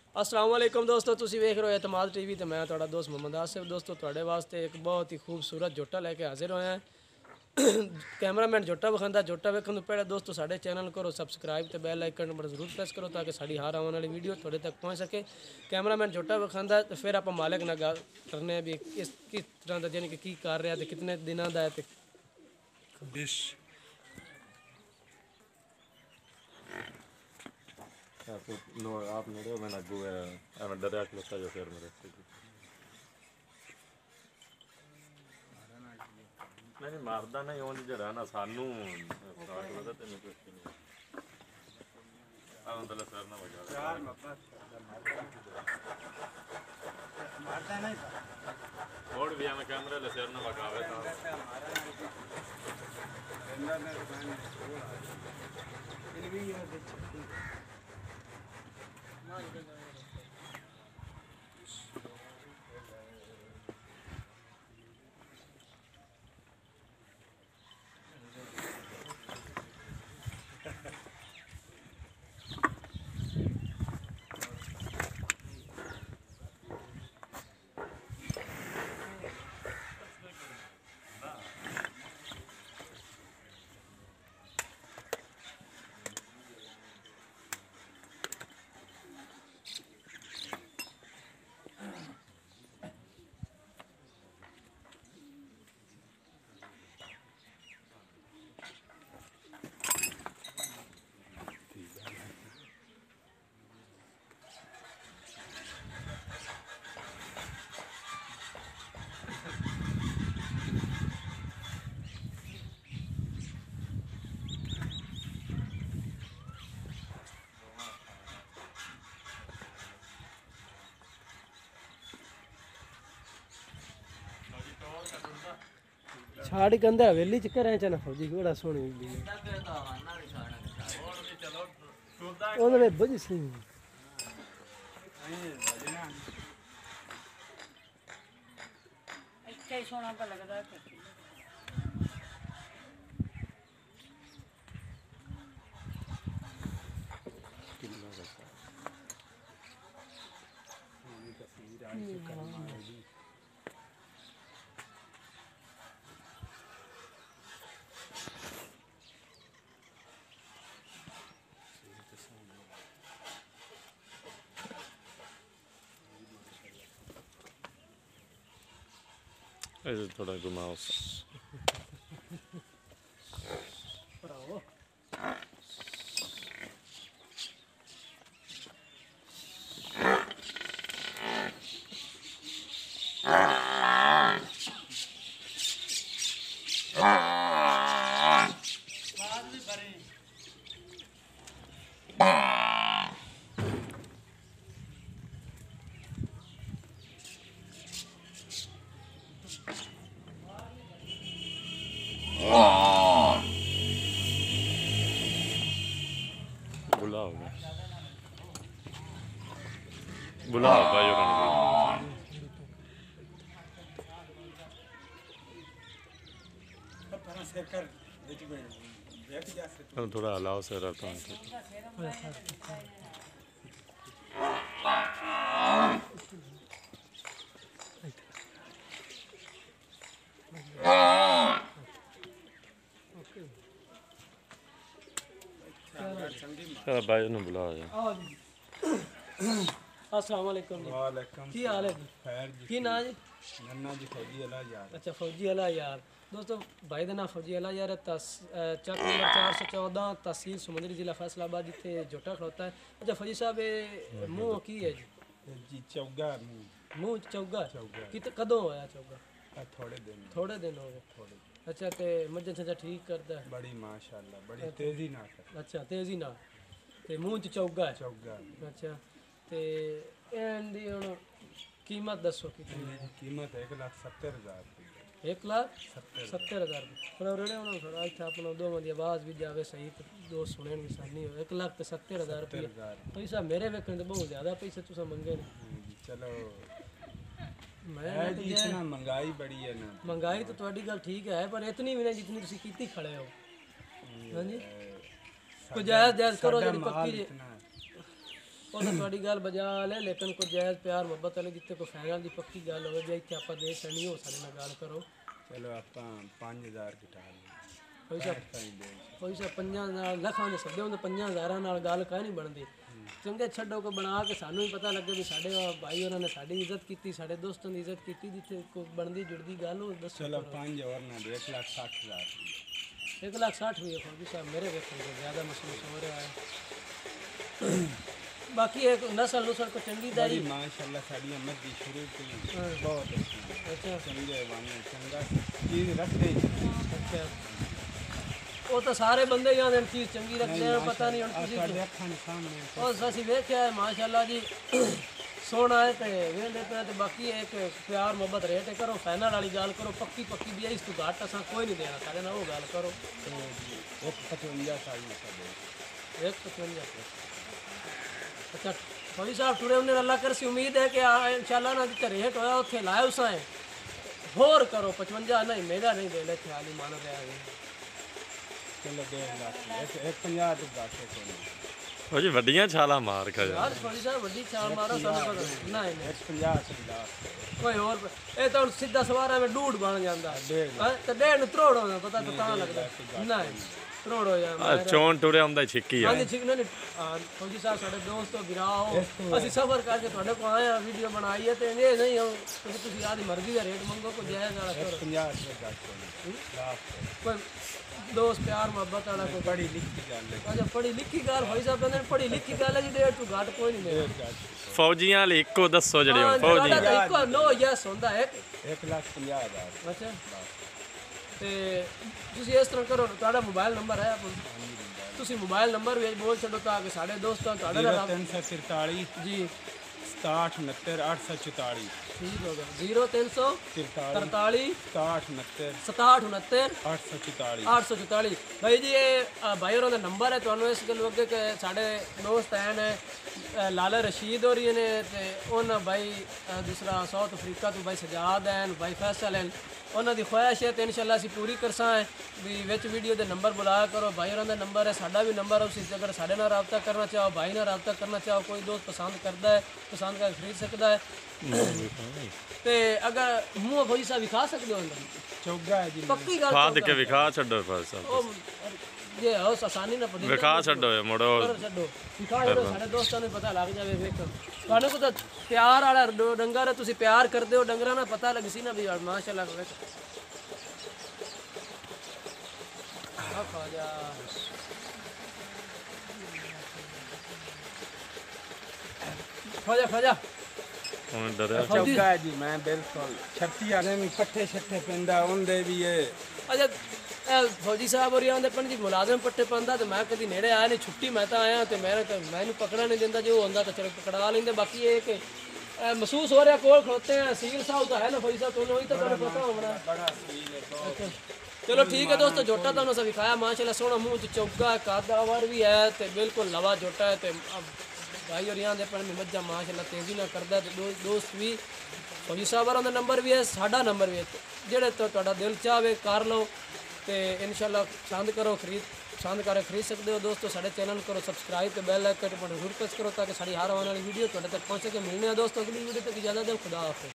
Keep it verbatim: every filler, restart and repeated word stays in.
अस्सलाम वालेकुम दोस्तों, तुसी वेख रहे हो एतमाद टीवी ते मैं तुहाडा दोस्त मोहम्मद आसिफ। दोस्तों तुहाडे वास्ते एक बहुत ही खूबसूरत जोटा लेके हाजिर होया है। कैमरामैन जोटा विखांदा, जोटा वेखण तो पहले दोस्तों साडे चैनल करो सब्सक्राइब ते बेल आइकन पर जरूर प्रेस करो ताकि साडी हर आने वाली वीडियो थोड़े तक पहुँच सके। कैमरामैन जोटा विखांदा तो फिर आप मालिक नाल गल करने भी किस किस तरह का यानी कि की कर रहा है, कितने दिनों का है ते डिश तो नो आप मेरे मैं लगू है मैं डरा खलोता जो फिर मेरे नहीं नहीं मारदा नहीं उन जरा ना सानू स्टार्ट होता ते मैं कुछ नहीं आ उन सर ना बजा यार मत मारता नहीं और भी मैं कैमरा ले सर ना बगावे था अंदर ने दुकान इन भी ये देख छाड़ गंदा हवेली च घरें च ना फौजी बड़ा सोहनी भी ਉਹਦੇ ਵਿੱਚ ਬੜੀ ਸੀ ਇੱਥੇ ਸੋਹਣਾ ਤਾਂ ਲੱਗਦਾ ऐसे थोड़ा घुमाओ ਭਰਾਵੋ बुलाओ बुलाओ भाई और अपना से कर देख में बैठ जा सकते हम थोड़ा हलाओ से रहता हूँ चलो भाई ने बुलाओ यार आओ जी अस्सलाम वालेकुम जी वालेकुम की हाल है खैर जी की ना जी नन्ना जी फौजी अला यार अच्छा फौजी अला यार दोस्तों भाई का नाम फौजी अला यार है तस चक नंबर चार सौ चौदह तहसील समुंदरी जिला फैसलाबाद जिथे जोटा खड़ोता है। अच्छा फौजी साहब ये मुँह की है जी जी चौगा मुंह मुँह चौगा चौगा। कित कदों होया चौगा आ थोड़े दिन थोड़े दिन हो गए थोड़े अच्छा ते मज्जन छज्जा ठीक करता है बड़ी माशाल्लाह बड़ी तेजी ना कर अच्छा तेजी ना ते मुँह च चौगा है चौगा अच्छा ते एंदी हुन कीमत दसो कितनी है कीमत एक लाख सत्तर हजार एक लाख सत्तर सत्तर हज़ार थोड़ा रेड़े होना थोड़ा इतना अपना दो मंदी आवाज़ भी जावे सही तो दो सुने भी सानी हो एक लाख तो सत्तर हज़ार रुपये हजार पैसा मेरे वेखने तो बहुत ज़्यादा पैसे तुसा मंगे ने चलो मैं है तो जी क्या इतना महंगाई बड़ी है ना महंगाई तो थोड़ी गल ठीक है पर इतनी भी नहीं जितनी तुसी कीती खड़े हो हाँ जी ए, कोई साडा- जायज़ जायज़ करो साडा जी माल पक्की जी इतना है। ਉਹ ਤਾਂ ਤੁਹਾਡੀ ਗੱਲ ਬਜਾ ਲੈ ਲੇਕਿਨ ਕੋਈ ਜਾਇਜ਼ ਪਿਆਰ ਮੁਹੱਬਤ ਵਾਲੇ ਜਿੱਥੇ ਕੋਈ ਫਾਈਨਲ ਦੀ ਪੱਕੀ ਗੱਲ ਹੋਵੇ ਜੇ ਇੱਥੇ ਆਪਾਂ ਦੇਖ ਲੈਣੀ ਹੋ ਸਾਡੇ ਨਾਲ ਗੱਲ ਕਰੋ ਚਲੋ ਆਪਾਂ ਪੰਜ ਹਜ਼ਾਰ ਘਟਾ ਲਈਏ ਕੋਈ ਸਾ ਸਾਈ ਦੇ ਕੋਈ ਸਾ ਪੰਜਾਂ ਨਾਲ ਲੱਖਾਂ ਦੇ ਸੱਦੇ ਹੁੰਦੇ ਪੰਜਾਂ ਹਜ਼ਾਰਾਂ ਨਾਲ ਗੱਲ ਕਾਹ ਨਹੀਂ ਬਣਦੀ ਚੰਗੇ ਛੱਡੋ ਕੋ ਬਣਾ ਕੇ ਸਾਨੂੰ ਵੀ ਪਤਾ ਲੱਗੇ ਵੀ ਸਾਡੇ ਭਾਈ ਉਹਨਾਂ ਨੇ ਸਾਡੀ ਇੱਜ਼ਤ ਕੀਤੀ ਸਾਡੇ ਦੋਸਤਾਂ ਦੀ ਇੱਜ਼ਤ ਕੀਤੀ ਜਿੱਥੇ ਕੋਈ ਬਣਦੀ ਜੁੜਦੀ ਗੱਲ ਉਹ ਦੱਸੋ ਚਲੋ ਪੰਜ ਹੋਰ ਨਾ ਦੇ ਇੱਕ ਲੱਖ ਸੱਠ ਹਜ਼ਾਰ ਇੱਕ ਲੱਖ ਸੱਠ ਵੀ ਫੌਜੀ ਸਾਹਿਬ ਮੇਰੇ ਵੇਖਣ ਤੋਂ ਜ਼ਿਆਦਾ ਮਹਿਸੂਸ ਹੋ ਰਿਹਾ ਹੈ ਬਾਕੀ ਇੱਕ ਨਸਲ ਨੁਸਲ ਕੋ ਚੰਗੀ ਦਾਰੀ ਬੜੀ ਮਾਸ਼ਾਅੱਲਾ ਸਾਡੀ ਅਮਦ ਦੀ ਸ਼ੁਰੂ ਤੋਂ ਹੀ ਬਹੁਤ ਅੱਛੀ ਅੱਛਾ ਚੰਗੇ ਵਾਂਗੇ ਚੰਗਾ ਚੀਜ਼ ਰੱਖਦੇ ਅੱਛਾ ਉਹ ਤਾਂ ਸਾਰੇ ਬੰਦੇ ਜਾਂਦੇ ਨੇ ਚੀਜ਼ ਚੰਗੀ ਰੱਖਦੇ ਆ ਪਤਾ ਨਹੀਂ ਹੁਣ ਆ ਤੁਸੀਂ ਸਾਡੇ ਅੱਖਾਂ ਦੇ ਸਾਹਮਣੇ ਉਹ ਅਸੀਂ ਵੇਖਿਆ ਹੈ ਮਾਸ਼ਾਅੱਲਾ ਜੀ ਸੋਹਣਾ ਹੈ ਤੇ ਵੇਖਦੇ ਪਏ ਤੇ ਬਾਕੀ ਇੱਕ ਪਿਆਰ ਮੁਹੱਬਤ ਰੇਟ ਕਰੋ ਫਾਈਨਲ ਵਾਲੀ ਗੱਲ ਕਰੋ ਪੱਕੀ ਪੱਕੀ ਵੀ ਇਸ ਤੋਂ ਘੱਟ ਅਸਾਂ ਕੋਈ ਨਹੀਂ ਦੇਣਾ ਸਾਡੇ ਨਾਲ ਉਹ ਗੱਲ ਕਰੋ ਇੱਕ ਪਚਵੰਜਾ ਸਾਈ ਸਾਡੇ ਇੱਕ ਪਚਵੰਜਾ ਅੱਛਾ ਫੌਜੀ ਸਾਹਿਬ ਟੁਰੇ ਉਹਨੇ ਅੱਲਾ ਕਰ ਸੀ ਉਮੀਦ ਹੈ ਕਿ ਆ ਇਨਸ਼ਾਅੱਲਾ ਨਾ ਜਿੱਥੇ ਰੇਟ ਹੋਇਆ ਉੱਥੇ ਲਾਇਓ ਉਸਾਂ ਹੋਰ ਕਰੋ ਪਚਵੰਜਾ ਨਹੀਂ ਮੇਰਾ ਨਹੀਂ ਦੇ ਲੈ ਖਿਆਲ ਹੀ ਮੰਨ ਰਿਹਾ ਹੈ ਚਲੋ ਦੇ ਲੱਖ ਇੱਕ ਇੱਕ ਪੰਜਾਹ ਦੇ ਬਾਕੀ ਕੋਈ ਉਹ ਜੀ ਵੱਡੀਆਂ ਛਾਲਾਂ ਮਾਰ ਖਾ ਜਾ ਯਾਰ ਫੌਜੀ ਸਾਹਿਬ ਵੱਡੀ ਛਾਲ ਮਾਰੋ ਸਾਨੂੰ ਪਤਾ ਨਹੀਂ ਨਹੀਂ ਨਹੀਂ ਇੱਕ ਪੰਜਾਹ ਸਰਦਾਰ ਕੋਈ ਹੋਰ ਪ- ਇਹ ਤਾਂ ਹੁਣ ਸਿੱਧਾ ਸਵਾਰਾ ਵਿੱਚ ਡੂਡ ਬਣ ਜਾਂਦਾ ਡੇਢ ਹੈਂ ਤੇ ਡੇਢ ਨੂੰ ਤਰੋੜ ਹੋਣਾ ਪਤਾ ਤਾਂ ਤਾਂ ਲੱਗਦਾ ਨਹੀਂ ਤਰੋੜ ਹੋ ਜਾਂਦਾ ਚੋਣ ਟੁਰਿਆ ਹੁੰਦਾ ਛਿੱਕੀ ਆ ਹਾਂਜੀ ਠੀਕ ਨਹੀਂ ਹਾਂ ਫੌਜੀ ਸਾਹਿਬ ਸਾਡੇ ਦੋਸਤੋ ਵੀਰਾਓ ਅਸੀਂ ਸਫਰ ਕਰਕੇ ਤੁਹਾਡੇ ਕੋਲ ਆਏ ਆ ਵੀਡੀਓ ਬਣਾਈ ਹੈ ਤੇ ਇਹ ਨਹੀਂ ਹੋ ਤੁਸੀਂ ਤੁਸੀਂ ਆਦੀ ਮਰਜ਼ੀ ਦਾ ਰੇਟ ਮੰਗੋ ਕੋਈ ਜਾਇਜ਼ ਵਾਲਾ ਕਰੋ ਪੰਜਾਹ ਸਰਦਾਰ ਕੋਈ ਲਾਖ ਕੋਈ ਦੋਸਤ ਪਿਆਰ ਮੁਹੱਬਤ ਵਾਲਾ ਕੋਈ ਬੜੀ ਲਿਖੀ ਗੱਲ ਹੈ ਅੱਛਾ ਪੜੀ ਲਿਖੀ ਗੱਲ ਭਾਈ ਸਾਹਿਬ ਕਹਿੰਦੇ ਨੇ ਪੜੀ ਲਿਖੀ ਗੱਲ ਹੈ ਜੀ ਡੇਢ ਤੋਂ ਘੱਟ ਕੋਈ ਨਹੀਂ ਦੇ ਫੌਜੀਆਂ ਲਈ ਇੱਕੋ ਦੱਸੋ ਜਿਹੜੇ ਹੁਣ ਤੁਹਾਡਾ ਫੌਜੀ ਤਾਂ ਇੱਕੋ ਨੋ ਯੈਸ ਹੁੰਦਾ ਹੈ ਇੱਕ ਲੱਖ ਪੰਜਾਹ ਹਜ਼ਾਰ ਅੱਛਾ ਤੇ ਤੁਸੀਂ ਇਸ ਤਰ੍ਹਾਂ ਕਰੋ ਤੁਹਾਡਾ ਮੋਬਾਈਲ ਨੰਬਰ ਹੈ ਆਪਣਾ ਤੁਸੀਂ ਮੋਬਾਈਲ ਨੰਬਰ ਵੀ ਬੋਲ ਛੱਡੋ ਤਾਂ ਕਿ ਸਾਡੇ ਦੋਸਤਾਂ ਤੁਹਾਡੇ ਨਾਲ ਤਿੰਨ ਸੌ ਤਰਤਾਲੀ ਜੀ ਸਤਾਹਠ ਉਨੱਤਰ ਅੱਠ ਸੌ ਚੁਤਾਲੀ ਠੀਕ ਹੋ ਗਿਆ ਜ਼ੀਰੋ ਤਿੰਨ ਸੌ ਤਰਤਾਲੀ ਤਰਤਾਲੀ ਸਤਾਹਠ ਉਨੱਤਰ ਸਤਾਹਠ ਉਨੱਤਰ ਅੱਠ ਸੌ ਚੁਤਾਲੀ ਅੱਠ ਸੌ ਚੁਤਾਲੀ ਭਾਈ ਜੀ ਇਹ ਅ, ਭਾਈ ਹੋਰਾਂ ਦਾ ਨੰਬਰ ਹੈ ਤੁਹਾਨੂੰ ਇਸ ਗੱਲ ਅੱਗੇ ਕਿ ਸਾਡੇ ਦੋਸਤ ਹੈ ਨੇ ਅ, ਲਾਲਾ ਰਸ਼ੀਦ ਹੋਰੀ ਨੇ ਤੇ ਉਹਨਾਂ ਭਾਈ ਅ, ਦੂਸਰਾ ਸਾਊਥ ਅਫਰੀਕਾ ਤੋਂ ਭਾਈ ਸਜਾਦ ਹਨ ਭਾਈ ਫੈਸਲ ਹਨ ਉਹਨਾਂ ਦੀ ਖੁਆਇਸ਼ ਹੈ ਤੇ ਇਨਸ਼ਾਅੱਲਾ ਅਸੀਂ ਪੂਰੀ ਕਰਸਾਂ ਹੈ ਵੀ ਵਿੱਚ ਵੀਡੀਓ ਦੇ ਨੰਬਰ ਬੁਲਾਇਆ ਕਰੋ ਭਾਈ ਹੋਰਾਂ ਦਾ ਨੰਬਰ ਹੈ ਸਾਡਾ ਵੀ ਨੰਬਰ ਹੈ ਤੁਸੀਂ ਅਗਰ ਸਾਡੇ ਨਾਲ ਰਾਬਤਾ ਕਰਨਾ ਚਾਹੋ ਭਾਈ ਨਾਲ ਰਾਬਤਾ ਕਰਨਾ ਚਾਹੋ ਕੋਈ ਦੋਸਤ ਪਸੰਦ ਕਰਦਾ ਹੈ ਪਸੰਦ ਕਰਕੇ ਖਰੀਦ ਸਕਦਾ ਹੈ ਤੇ ਅਗਰ ਮੂੰਹ ਫੌਜੀ ਸਾਹਿਬ ਵਿਖਾ ਸਕਦੇ ਹੋ ਅੰਦਰ ਚੌਗਾ ਹੈ ਜੀ ਪੱਕੀ ਗੱਲ ਖਾਦ ਕੇ ਵਿਖਾ ਛੱਡੋ ਫਸ ਉਹ ਜੇ ਹੋ ਆਸਾਨੀ ਨਾਲ ਪਤਾ ਵਿਖਾ ਛੱਡੋ ਇਹ ਮੁੜੋ ਕਰ ਛੱਡੋ ਵਿਖਾ ਛੱਡੋ ਸਾਡੇ ਦੋਸਤਾਂ ਨੂੰ ਪਤਾ ਲੱਗ ਜਾਵੇ ਵੇਖੋ ਤੁਹਾਨੂੰ ਕੋਲ ਤਾਂ ਪਿਆਰ ਵਾਲਾ ਡੋ- ਡੰਗਰ ਹੈ ਤੁਸੀਂ ਪਿਆਰ ਕਰਦੇ ਹੋ ਡੰਗਰਾਂ ਨਾਲ ਪਤਾ ਲੱਗ ਸੀ ਨਾ ਵੀ ਯਾਰ ਮਾਸ਼ਾਅੱਲਾ ਵੇਖੋ ਆ ਖਾ ਜਾ ਖਾ ਜਾ ਖਾ ਜਾ ਹੁਣ ਡਰਿਆ ਚੌਗਾ ਹੈ ਜੀ ਮੈਂ ਬਿਲਕੁਲ ਛੱਤੀ ਵਾਲੇ ਵੀ ਪੱਠੇ ਛੱਠੇ ਪੈਂਦਾ ਉਹਦੇ ਵੀ ਇਹ ਅੱਛਾ ਇਹ ਫੌਜੀ ਸਾਹਿਬ ਹੋਰੀ ਆਂਦੇ ਪੰਜ ਜੀ ਮੁਲਾਜ਼ਮ ਪੱਟੇ ਪਾਉਂਦਾ ਤੇ ਮੈਂ ਕਦੀ ਨੇੜੇ ਆਇਆ ਨਹੀਂ ਛੁੱਟੀ ਮੈਂ ਤਾਂ ਆਇਆ ਤੇ ਮੈਂ ਤਾਂ ਮੈਨੂੰ ਪਕੜਾ ਨਹੀਂ ਦਿੰਦਾ ਜੇ ਉਹ ਹੁੰਦਾ ਤਾਂ ਚਲੋ ਪਕੜਾ ਲੈਂਦੇ ਬਾਕੀ ਇਹ ਕਿ ਇਹ ਮਹਿਸੂਸ ਹੋ ਰਿਹਾ ਕੋਲ ਖਲੋਤੇ ਆ ਸੀਲ ਸਾਹਿਬ ਤਾਂ ਹੈ ਨਾ ਫੌਜੀ ਸਾਹਿਬ ਤੁਹਾਨੂੰ ਉਹੀ ਤਾਂ ਤੁਹਾਨੂੰ ਪਤਾ ਹੋਣਾ ਬੜਾ ਸੀਲ ਹੈ ਅੱਛਾ ਚਲੋ ਠੀਕ ਹੈ ਦੋਸਤੋ ਜੋਟਾ ਤੁਹਾਨੂੰ ਅਸੀਂ ਵਿਖਾਇਆ ਮਾਸ਼ਾਅੱਲਾ ਸੋਹਣਾ ਮੂੰਹ ਚ ਚੌਗਾ ਕਾਦਾਵਰ ਵੀ ਹੈ ਤੇ ਬਿਲਕੁਲ ਲਵਾ ਜੋਟਾ ਹੈ ਤੇ ਭਾਈ ਹੋਰੀਆਂ ਦੇ ਪਿੰਡ ਮੱਝਾਂ ਮਾਸ਼ਾਅੱਲਾ ਤੇਜ਼ੀ ਨਾਲ ਕਰਦਾ ਤੇ ਦੋ- ਦੋਸਤ ਵੀ ਫੌਜੀ ਸਾਹਿਬ ਹੋਰਾਂ ਦਾ ਨੰਬਰ ਵੀ ਹੈ ਸਾਡਾ ਨੰਬਰ ਵੀ ਹੈ ਜਿਹੜੇ ਤੋਂ ਤੁਹਾਡਾ ਦਿਲ ਚਾਹਵੇ ਕਰ ਲਓ ਤੇ ਇਨਸ਼ਾਅੱਲਾ ਪਸੰਦ ਕਰੋ ਖਰੀਦ ਪਸੰਦ ਕਰਕੇ ਖਰੀਦ ਸਕਦੇ ਹੋ ਦੋਸਤੋ ਸਾਡੇ ਚੈਨਲ ਨੂੰ ਕਰੋ ਸਬਸਕ੍ਰਾਈਬ ਤੇ ਬੈਲ ਆਈਕਨ ਬਟਨ ਜ਼ਰੂਰ ਪ੍ਰੈਸ ਕਰੋ ਤਾਂ ਕਿ ਸਾਡੀ ਹਰ ਆਉਣ ਵਾਲੀ ਵੀਡੀਓ ਤੁਹਾਡੇ ਤੱਕ ਪਹੁੰਚ ਸਕੇ ਮਿਲਨੇ ਆ ਦੋਸਤੋ ਅਗਲੀ ਵੀਡੀਓ ਤੱਕ ਇਜਾਜ਼ਤ ਦਿਓ ਖੁਦਾ ਹਾਫਿਜ਼